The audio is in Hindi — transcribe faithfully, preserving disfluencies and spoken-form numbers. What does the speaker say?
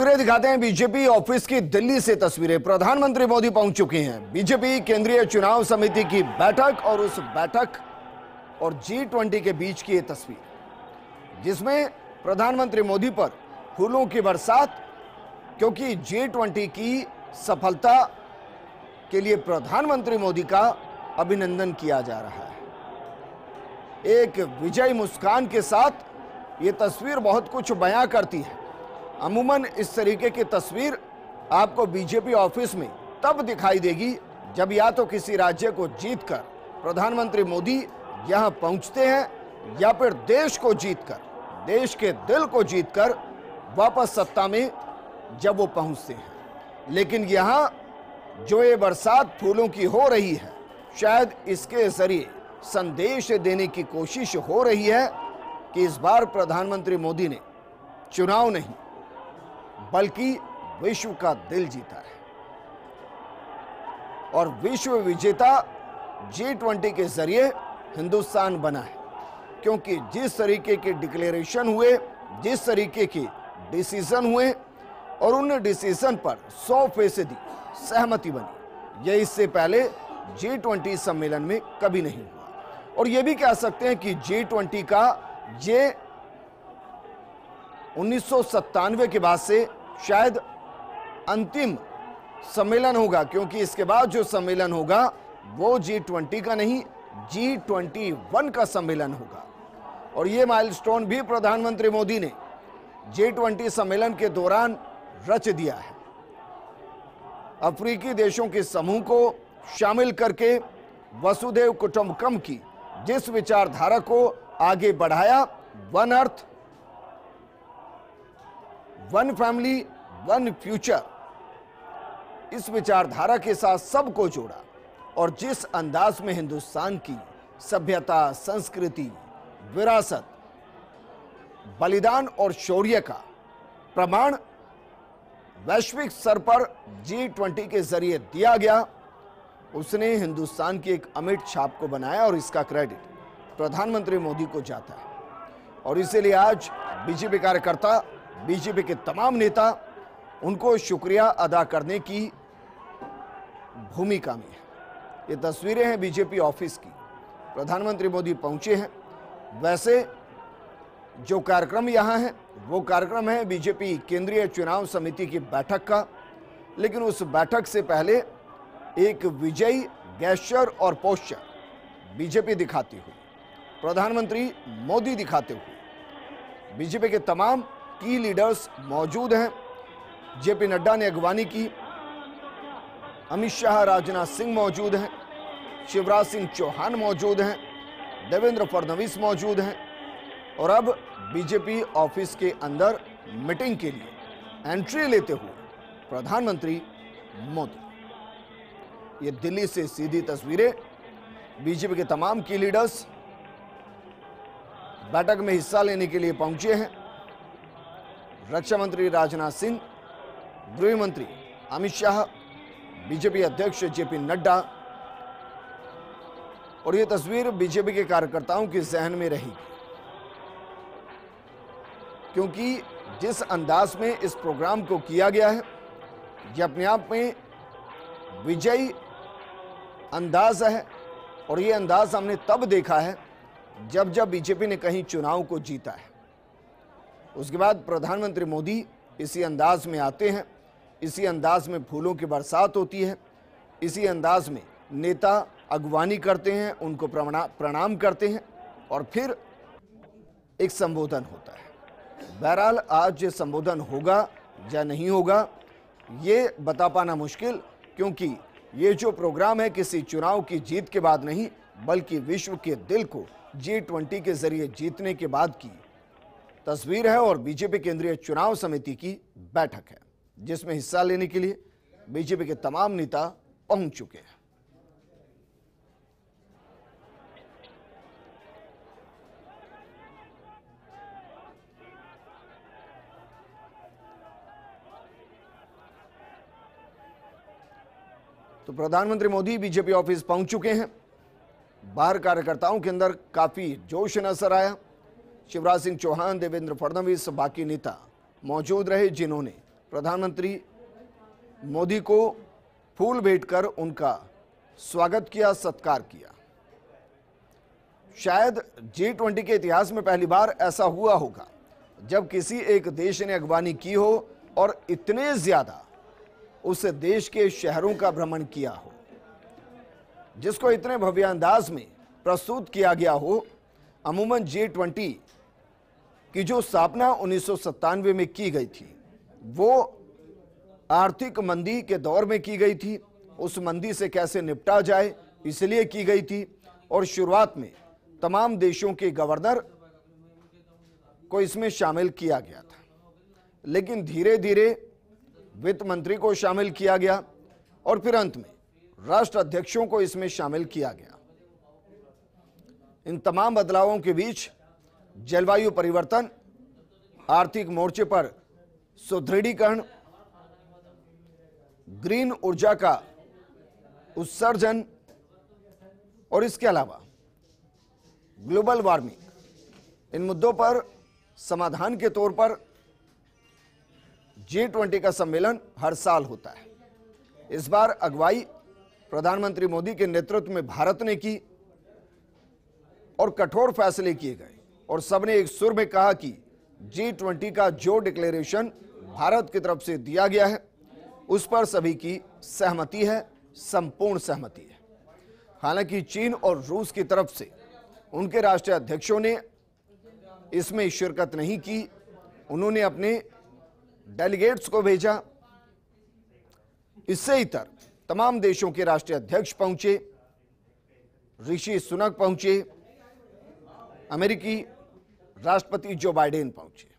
तस्वीरें दिखाते हैं बीजेपी ऑफिस की दिल्ली से तस्वीरें। प्रधानमंत्री मोदी पहुंच चुके हैं। बीजेपी केंद्रीय चुनाव समिति की बैठक और उस बैठक और जी ट्वेंटी के बीच की ये तस्वीर, जिसमें प्रधानमंत्री मोदी पर फूलों की बरसात, क्योंकि जी ट्वेंटी की सफलता के लिए प्रधानमंत्री मोदी का अभिनंदन किया जा रहा है। एक विजयी मुस्कान के साथ ये तस्वीर बहुत कुछ बयां करती है। अमूमन इस तरीके की तस्वीर आपको बीजेपी ऑफिस में तब दिखाई देगी जब या तो किसी राज्य को जीतकर प्रधानमंत्री मोदी यहां पहुंचते हैं या फिर देश को जीतकर, देश के दिल को जीतकर वापस सत्ता में जब वो पहुंचते हैं। लेकिन यहां जो ये बरसात फूलों की हो रही है, शायद इसके जरिए संदेश देने की कोशिश हो रही है कि इस बार प्रधानमंत्री मोदी ने चुनाव नहीं बल्कि विश्व का दिल जीता है और विश्व विजेता जी ट्वेंटी के जरिए हिंदुस्तान बना है। क्योंकि जिस तरीके के डिक्लेरेशन हुए, जिस तरीके के डिसीजन हुए और उन डिसीजन पर सौ फीसदी सहमति बनी, यह इससे पहले जी ट्वेंटी सम्मेलन में कभी नहीं हुआ। और यह भी कह सकते हैं कि जी ट्वेंटी का ये उन्नीस सौ सत्तानवे के बाद से शायद अंतिम सम्मेलन होगा, क्योंकि इसके बाद जो सम्मेलन होगा वो जी ट्वेंटी का नहीं, जी ट्वेंटी वन का सम्मेलन होगा। और ये माइलस्टोन भी प्रधानमंत्री मोदी ने जी ट्वेंटी सम्मेलन के दौरान रच दिया है। अफ्रीकी देशों के समूह को शामिल करके वसुधैव कुटुंबकम की जिस विचारधारा को आगे बढ़ाया, one earth one family one future, इस विचारधारा के साथ सबको जोड़ा और जिस अंदाज में हिंदुस्तान की सभ्यता, संस्कृति, विरासत, बलिदान और शौर्य का प्रमाण वैश्विक स्तर पर जी ट्वेंटी के जरिए दिया गया, उसने हिंदुस्तान की एक अमिट छाप को बनाया और इसका क्रेडिट प्रधानमंत्री मोदी को जाता है। और इसीलिए आज बीजेपी कार्यकर्ता, बीजेपी के तमाम नेता उनको शुक्रिया अदा करने की भूमिका में है। ये तस्वीरें हैं बीजेपी ऑफिस की। प्रधानमंत्री मोदी पहुंचे हैं। वैसे जो कार्यक्रम यहाँ है वो कार्यक्रम है बीजेपी केंद्रीय चुनाव समिति की बैठक का, लेकिन उस बैठक से पहले एक विजयी गेस्चर और पोस्चर बीजेपी दिखाती हुई, प्रधानमंत्री मोदी दिखाते हुए बीजेपी के तमाम की लीडर्स मौजूद हैं। जेपी नड्डा ने अगवानी की, अमित शाह, राजनाथ सिंह मौजूद हैं, शिवराज सिंह चौहान मौजूद हैं, देवेंद्र फडणवीस मौजूद हैं। और अब बीजेपी ऑफिस के अंदर मीटिंग के लिए एंट्री लेते हुए प्रधानमंत्री मोदी। ये दिल्ली से सीधी तस्वीरें। बीजेपी के तमाम की लीडर्स बैठक में हिस्सा लेने के लिए पहुंचे हैं। रक्षा मंत्री राजनाथ सिंह, गृह मंत्री अमित शाह, बीजेपी अध्यक्ष जेपी नड्डा। और यह तस्वीर बीजेपी के कार्यकर्ताओं के जहन में रहेगी, क्योंकि जिस अंदाज में इस प्रोग्राम को किया गया है, यह अपने आप में विजयी अंदाज है। और यह अंदाज हमने तब देखा है जब जब बीजेपी ने कहीं चुनाव को जीता है। उसके बाद प्रधानमंत्री मोदी इसी अंदाज में आते हैं, इसी अंदाज में फूलों की बरसात होती है, इसी अंदाज में नेता अगवानी करते हैं, उनको प्रणाम करते हैं और फिर एक संबोधन होता है। बहरहाल आज ये संबोधन होगा या नहीं होगा ये बता पाना मुश्किल, क्योंकि ये जो प्रोग्राम है किसी चुनाव की जीत के बाद नहीं बल्कि विश्व के दिल को जी ट्वेंटी के जरिए जीतने के बाद की तस्वीर है। और बीजेपी केंद्रीय चुनाव समिति की बैठक है, जिसमें हिस्सा लेने के लिए बीजेपी के तमाम नेता पहुंच चुके हैं। तो प्रधानमंत्री मोदी बीजेपी ऑफिस पहुंच चुके हैं। बाहर कार्यकर्ताओं के अंदर काफी जोश नजर आया। शिवराज सिंह चौहान, देवेंद्र फडणवीस, बाकी नेता मौजूद रहे, जिन्होंने प्रधानमंत्री मोदी को फूल भेंटकर उनका स्वागत किया, सत्कार किया। शायद जी ट्वेंटी के इतिहास में पहली बार ऐसा हुआ होगा जब किसी एक देश ने अगवानी की हो और इतने ज्यादा उस देश के शहरों का भ्रमण किया हो, जिसको इतने भव्य अंदाज में प्रस्तुत किया गया हो। अमूमन जी ट्वेंटी की जो स्थापना उन्नीस सौ सत्तानवे में की गई थी, वो आर्थिक मंदी के दौर में की गई थी। उस मंदी से कैसे निपटा जाए इसलिए की गई थी, और शुरुआत में तमाम देशों के गवर्नर को इसमें शामिल किया गया था, लेकिन धीरे धीरे वित्त मंत्री को शामिल किया गया और फिर अंत में राष्ट्र अध्यक्षों को इसमें शामिल किया गया। इन तमाम बदलावों के बीच जलवायु परिवर्तन, आर्थिक मोर्चे पर सुदृढ़ीकरण, ग्रीन ऊर्जा का उत्सर्जन और इसके अलावा ग्लोबल वार्मिंग, इन मुद्दों पर समाधान के तौर पर जी ट्वेंटी का सम्मेलन हर साल होता है। इस बार अगुवाई प्रधानमंत्री मोदी के नेतृत्व में भारत ने की और कठोर फैसले किए गए, और सबने एक सुर में कहा कि जी ट्वेंटी का जो डिक्लेरेशन भारत की तरफ से दिया गया है उस पर सभी की सहमति है, संपूर्ण सहमति है। हालांकि चीन और रूस की तरफ से उनके राष्ट्रीय अध्यक्षों ने इसमें शिरकत नहीं की। उन्होंने अपने डेलीगेट्स को भेजा। इससे इतर तमाम देशों के राष्ट्रीय अध्यक्ष पहुंचे, ऋषि सुनक पहुंचे, अमेरिकी राष्ट्रपति जो बाइडेन पहुंचे।